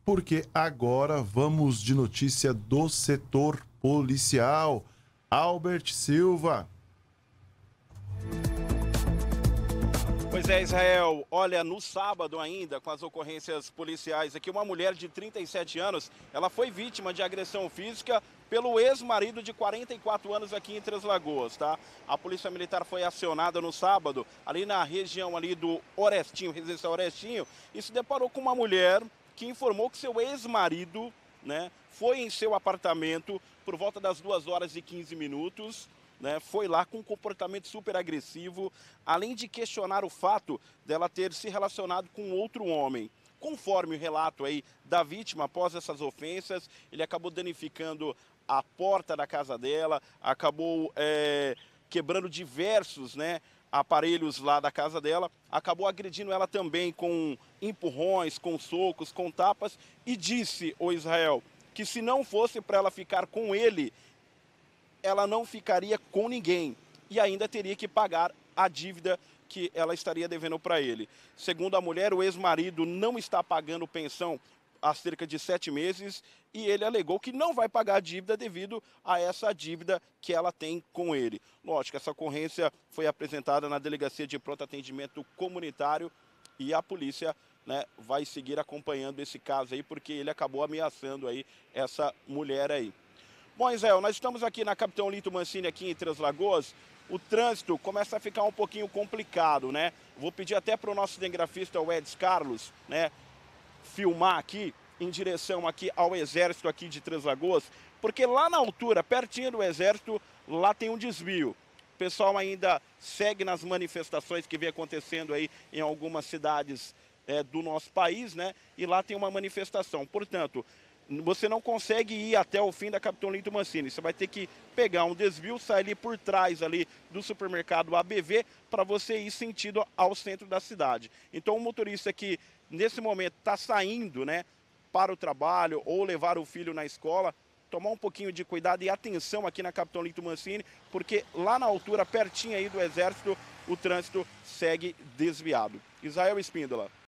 porque agora vamos de notícia do setor policial. Albert Silva. Pois é, Israel. Olha, no sábado ainda, com as ocorrências policiais aqui, uma mulher de 37 anos, ela foi vítima de agressão física pelo ex-marido de 44 anos aqui em Três Lagoas, tá? A Polícia Militar foi acionada no sábado, ali na região ali do Orestinho, residencial Orestinho, e se deparou com uma mulher que informou que seu ex-marido, né, foi em seu apartamento por volta das 2h15, né, foi lá com um comportamento super agressivo, além de questionar o fato dela ter se relacionado com outro homem. Conforme o relato aí da vítima, após essas ofensas, ele acabou danificando a porta da casa dela, acabou quebrando diversos, né, aparelhos lá da casa dela, acabou agredindo ela também com empurrões, com socos, com tapas, e disse, o Israel, que se não fosse para ela ficar com ele, ela não ficaria com ninguém e ainda teria que pagar a dívida que ela estaria devendo para ele. Segundo a mulher, o ex-marido não está pagando pensão há cerca de 7 meses e ele alegou que não vai pagar a dívida devido a essa dívida que ela tem com ele. Lógico, essa ocorrência foi apresentada na Delegacia de Pronto Atendimento Comunitário e a polícia, né, vai seguir acompanhando esse caso aí porque ele acabou ameaçando aí essa mulher aí. Bom, Israel, nós estamos aqui na Capitão Lito Mancini, aqui em Três Lagoas. O trânsito começa a ficar um pouquinho complicado, né? Vou pedir até para o nosso cinegrafista, o Edson Carlos, né, filmar aqui em direção aqui ao Exército aqui de Três Lagoas, porque lá na altura, pertinho do Exército, lá tem um desvio. O pessoal ainda segue nas manifestações que vem acontecendo aí em algumas cidades do nosso país, né? E lá tem uma manifestação. Portanto, você não consegue ir até o fim da Capitão Lito Mancini. Você vai ter que pegar um desvio, sair ali por trás ali do supermercado ABV para você ir sentido ao centro da cidade. Então o motorista que nesse momento está saindo, né, para o trabalho ou levar o filho na escola, tomar um pouquinho de cuidado e atenção aqui na Capitão Lito Mancini, porque lá na altura, pertinho aí do Exército, o trânsito segue desviado. Israel Espíndola.